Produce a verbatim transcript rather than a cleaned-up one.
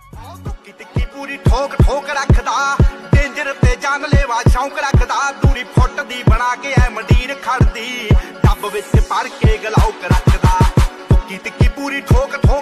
ਤੁੱਕੀ ਤਿੱਕੀ ਪੂਰੀ ਠੋਕ ਠੋਕ ਰੱਖਦਾ, ਡੇਂਜਰ ਤੇ ਜਾਨਲੇਵਾ ਸ਼ੌਂਕ ਰੱਖਦਾ। ਦੂਰੀ ਫੁੱਟ ਦੀ ਬਣਾ ਕੇ ਐ ਮੰਡੀਰ ਖੜਦੀ, ਡੱਬ ਵਿੱਚ ਭਰ ਕੇ ਗਲਾਉਕ ਰੱਖਦਾ। ਤੁੱਕੀ ਤਿੱਕੀ ਪੂਰੀ ਠੋਕ ਠੋਕ